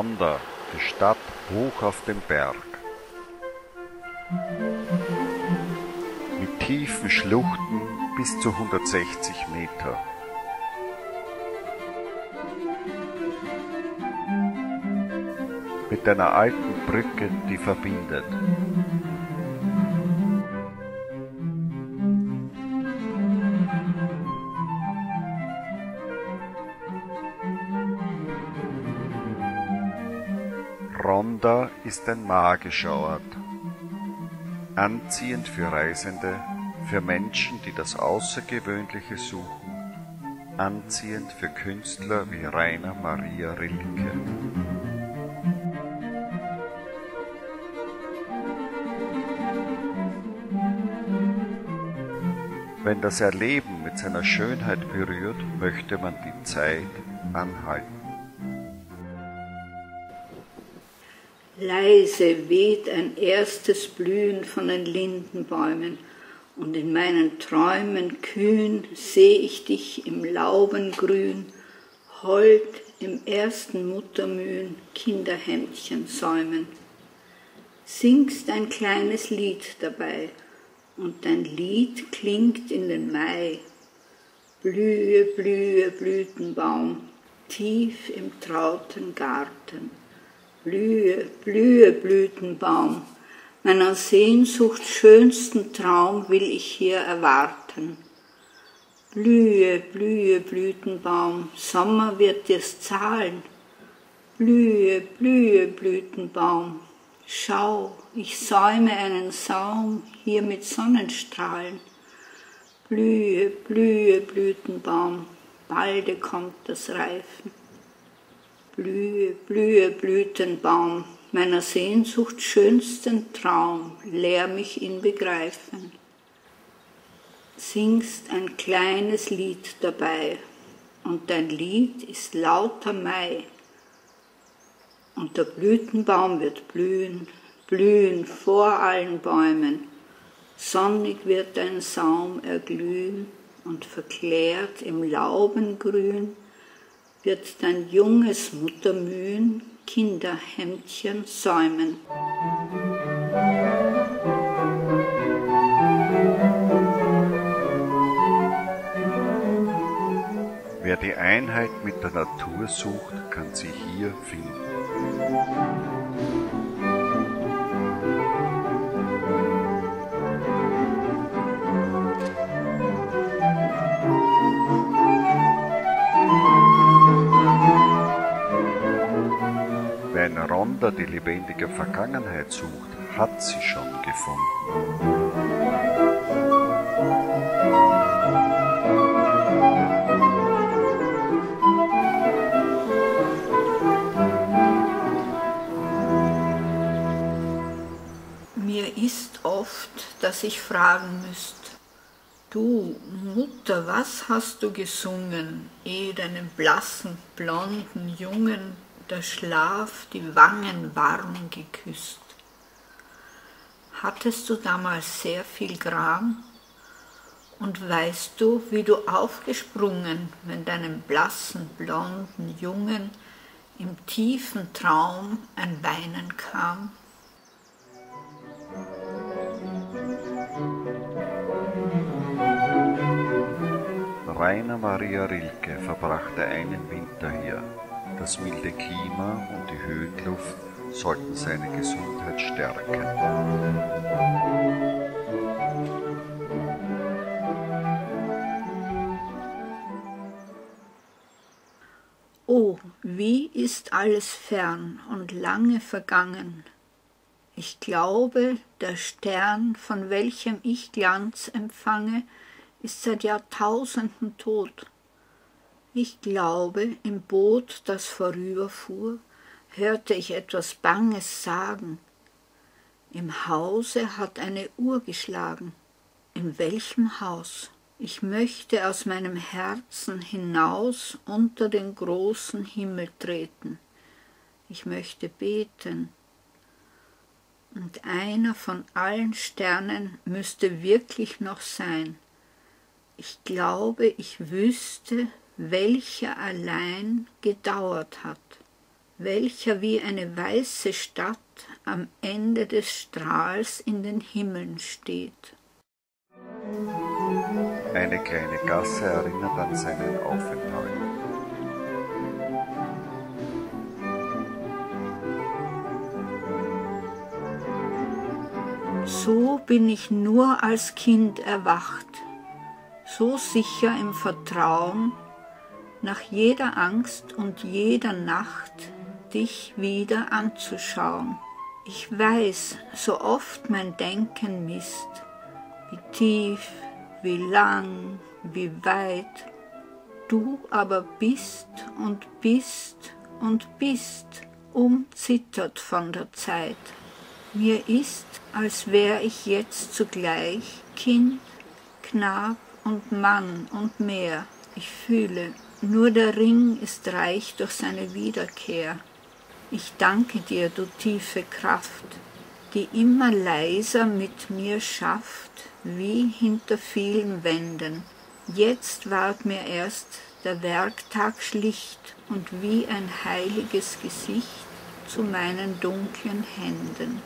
Ronda, die Stadt hoch auf dem Berg. Mit tiefen Schluchten bis zu 160 Meter. Mit einer alten Brücke, die verbindet. Ronda ist ein magischer Ort, anziehend für Reisende, für Menschen, die das Außergewöhnliche suchen, anziehend für Künstler wie Rainer Maria Rilke. Wenn das Erleben mit seiner Schönheit berührt, möchte man die Zeit anhalten. Leise weht ein erstes Blühen von den Lindenbäumen, und in meinen Träumen kühn seh ich dich im Laubengrün, hold im ersten Muttermühen Kinderhemdchen säumen. Singst ein kleines Lied dabei, und dein Lied klingt in den Mai. Blühe, blühe, Blütenbaum, tief im trauten Garten. Blühe, blühe, Blütenbaum, meiner Sehnsucht schönsten Traum will ich hier erwarten. Blühe, blühe, Blütenbaum, Sommer wird dir's zahlen. Blühe, blühe, Blütenbaum, schau, ich säume einen Saum hier mit Sonnenstrahlen. Blühe, blühe, Blütenbaum, balde kommt das Reifen. Blühe, blühe, Blütenbaum, meiner Sehnsucht schönsten Traum, lehr mich ihn begreifen. Singst ein kleines Lied dabei, und dein Lied ist lauter Mai. Und der Blütenbaum wird blühen, blühen vor allen Bäumen. Sonnig wird dein Saum erglühen, und verklärt im Laubengrün wird dein junges Muttermühen Kinderhemdchen säumen. Wer die Einheit mit der Natur sucht, kann sie hier finden. Wer in Ronda die lebendige Vergangenheit sucht, hat sie schon gefunden. Mir ist oft, dass ich fragen müsst: Du, Mutter, was hast du gesungen, ehe deinem blassen, blonden Jungen der Schlaf die Wangen warm geküsst? Hattest du damals sehr viel Gram? Und weißt du, wie du aufgesprungen, wenn deinem blassen, blonden Jungen im tiefen Traum ein Weinen kam? Rainer Maria Rilke verbrachte einen Winter hier. Das milde Klima und die Höhenluft sollten seine Gesundheit stärken. Oh, wie ist alles fern und lange vergangen. Ich glaube, der Stern, von welchem ich Glanz empfange, ist seit Jahrtausenden tot. Ich glaube, im Boot, das vorüberfuhr, hörte ich etwas Banges sagen. Im Hause hat eine Uhr geschlagen. In welchem Haus? Ich möchte aus meinem Herzen hinaus unter den großen Himmel treten. Ich möchte beten. Und einer von allen Sternen müsste wirklich noch sein. Ich glaube, ich wüsste, welcher allein gedauert hat. welcher wie eine weiße Stadt am Ende des Strahls in den Himmeln steht. Eine kleine Gasse erinnert an seinen Aufenthalt. So bin ich nur als Kind erwacht, so sicher im Vertrauen, nach jeder Angst und jeder Nacht dich wieder anzuschauen. Ich weiß, so oft mein Denken misst, wie tief, wie lang, wie weit, du aber bist und bist und bist, umzittert von der Zeit. Mir ist, als wär ich jetzt zugleich Kind, Knab und Mann und mehr. Ich fühle, nur der Ring ist reich durch seine Wiederkehr. Ich danke dir, du tiefe Kraft, die immer leiser mit mir schafft, wie hinter vielen Wänden. Jetzt ward mir erst der Werktag schlicht und wie ein heiliges Gesicht zu meinen dunklen Händen.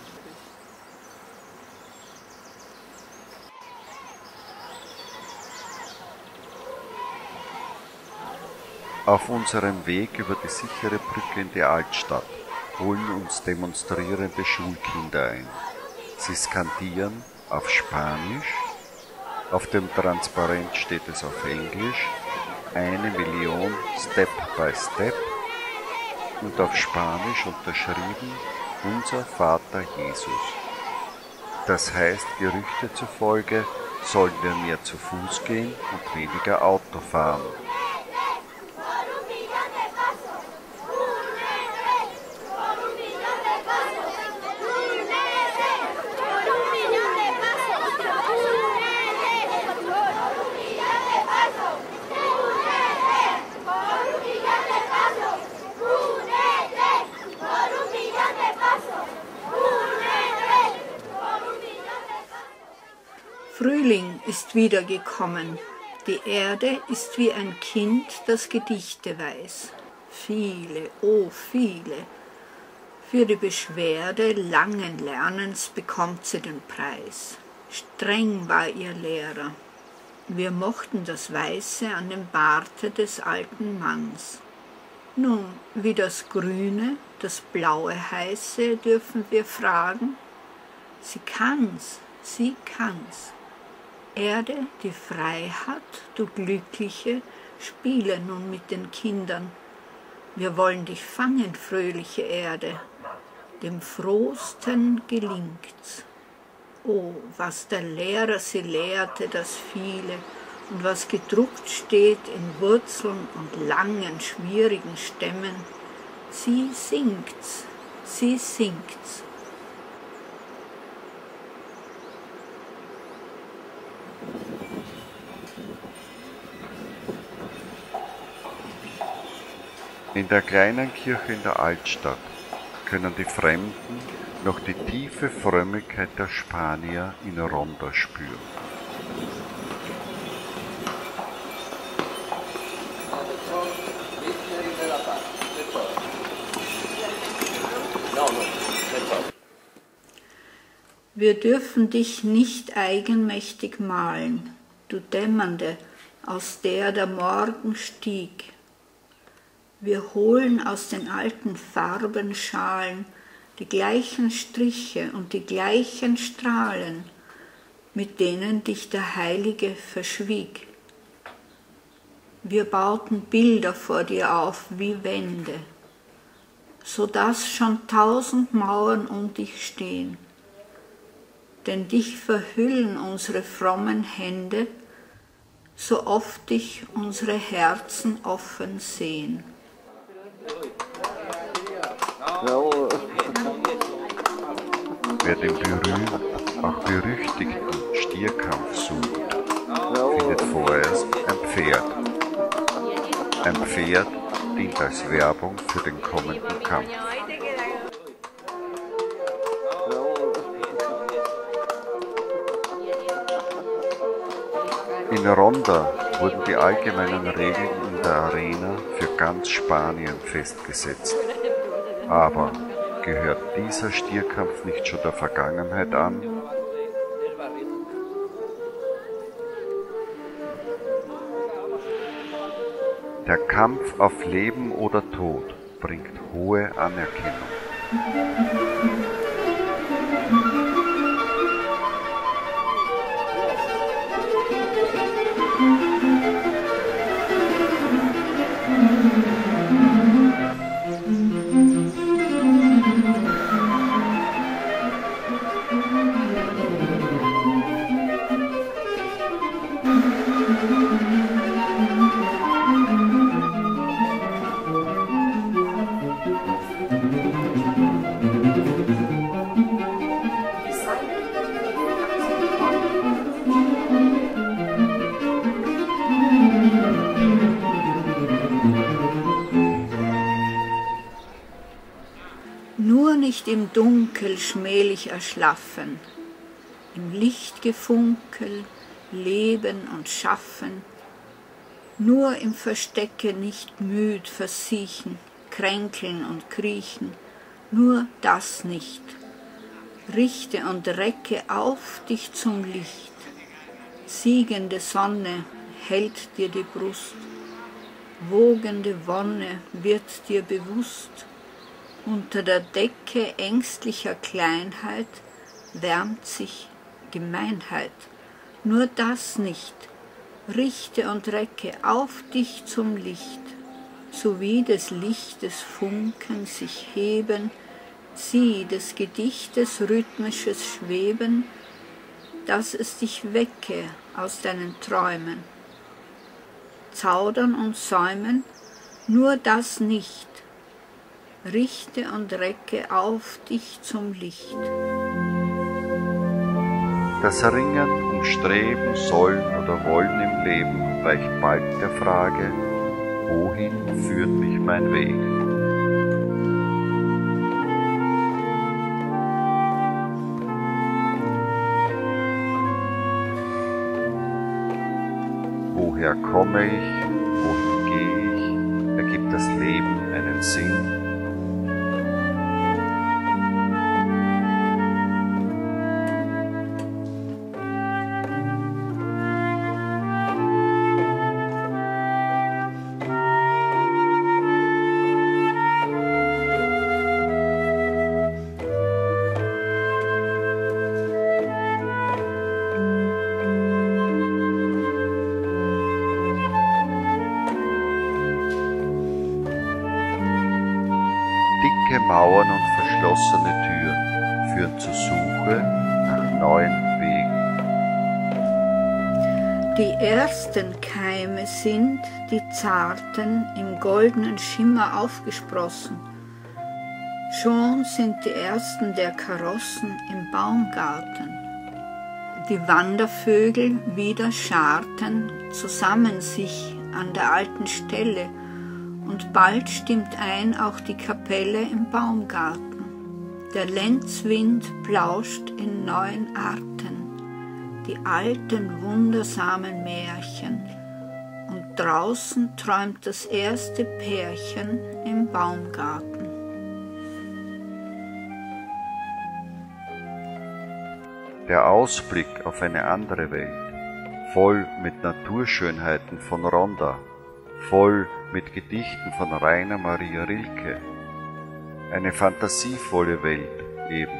Auf unserem Weg über die sichere Brücke in die Altstadt holen uns demonstrierende Schulkinder ein. Sie skandieren auf Spanisch, auf dem Transparent steht es auf Englisch, 1 Million Step by Step und auf Spanisch unterschrieben Unser Vater Jesus. Das heißt, Gerüchte zufolge sollen wir mehr zu Fuß gehen und weniger Auto fahren. Frühling ist wiedergekommen, die Erde ist wie ein Kind, das Gedichte weiß. Viele, oh viele, für die Beschwerde langen Lernens bekommt sie den Preis. Streng war ihr Lehrer, wir mochten das Weiße an dem Barte des alten Manns. Nun, wie das Grüne, das Blaue heiße, dürfen wir fragen? Sie kann's, sie kann's. Erde, die frei hat, du Glückliche, spiele nun mit den Kindern. Wir wollen dich fangen, fröhliche Erde, dem Frohsten gelingt's. Oh, was der Lehrer sie lehrte, das viele, und was gedruckt steht in Wurzeln und langen, schwierigen Stämmen, sie singt's, sie singt's. In der kleinen Kirche in der Altstadt können die Fremden noch die tiefe Frömmigkeit der Spanier in Ronda spüren. Wir dürfen dich nicht eigenmächtig malen, du Dämmernde, aus der Morgen stieg. Wir holen aus den alten Farbenschalen die gleichen Striche und die gleichen Strahlen, mit denen dich der Heilige verschwieg. Wir bauten Bilder vor dir auf wie Wände, so dass schon 1000 Mauern um dich stehen. Denn dich verhüllen unsere frommen Hände, so oft dich unsere Herzen offen sehen. Wer den berühmten, auch berüchtigten Stierkampf sucht, findet vorerst ein Pferd. Ein Pferd dient als Werbung für den kommenden Kampf. In Ronda wurden die allgemeinen Regeln in der Arena für ganz Spanien festgesetzt. Aber gehört dieser Stierkampf nicht schon der Vergangenheit an? Der Kampf auf Leben oder Tod bringt hohe Anerkennung. Nur nicht im Dunkel schmählich erschlaffen, im Lichtgefunkel leben und schaffen, nur im Verstecke nicht müd versiechen, kränkeln und kriechen, nur das nicht. Richte und recke auf dich zum Licht, siegende Sonne hält dir die Brust, wogende Wonne wird dir bewusst, unter der Decke ängstlicher Kleinheit wärmt sich Gemeinheit, nur das nicht, richte und recke auf dich zum Licht, sowie des Lichtes Funken sich heben, sieh des Gedichtes rhythmisches Schweben, dass es dich wecke aus deinen Träumen. Zaudern und säumen, nur das nicht, richte und recke auf dich zum Licht. Das Ringen um Streben, Sollen oder Wollen im Leben weicht bald der Frage, wohin führt mich mein Weg? Woher komme ich? Wohin gehe ich? Ergibt das Leben einen Sinn? Dicke Mauern und verschlossene Türen führen zur Suche nach neuen Wegen. Die ersten Keime sind, die zarten, im goldenen Schimmer aufgesprossen. Schon sind die ersten der Karossen im Baumgarten. Die Wandervögel wieder scharten zusammen sich an der alten Stelle, und bald stimmt ein auch die Kapelle im Baumgarten. Der Lenzwind plauscht in neuen Arten, die alten wundersamen Märchen, und draußen träumt das erste Pärchen im Baumgarten. Der Ausblick auf eine andere Welt, voll mit Naturschönheiten von Ronda, voll mit Gedichten von Rainer Maria Rilke. Eine fantasievolle Welt eben.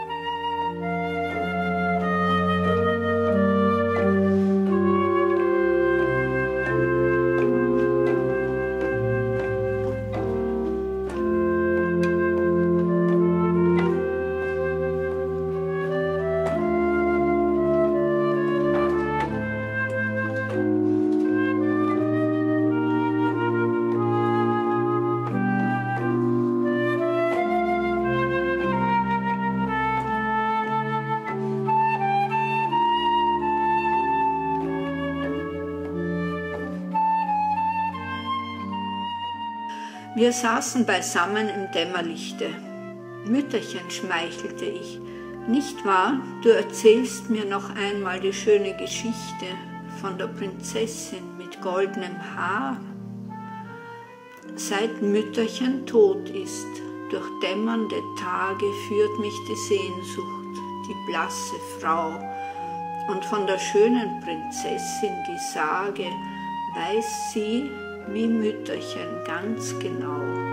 Wir saßen beisammen im Dämmerlichte. Mütterchen, schmeichelte ich, nicht wahr, du erzählst mir noch einmal die schöne Geschichte von der Prinzessin mit goldenem Haar? Seit Mütterchen tot ist, Durch dämmernde Tage führt mich die Sehnsucht, die blasse Frau, und von der schönen Prinzessin die Sage weiß sie wie Mütterchen ganz genau.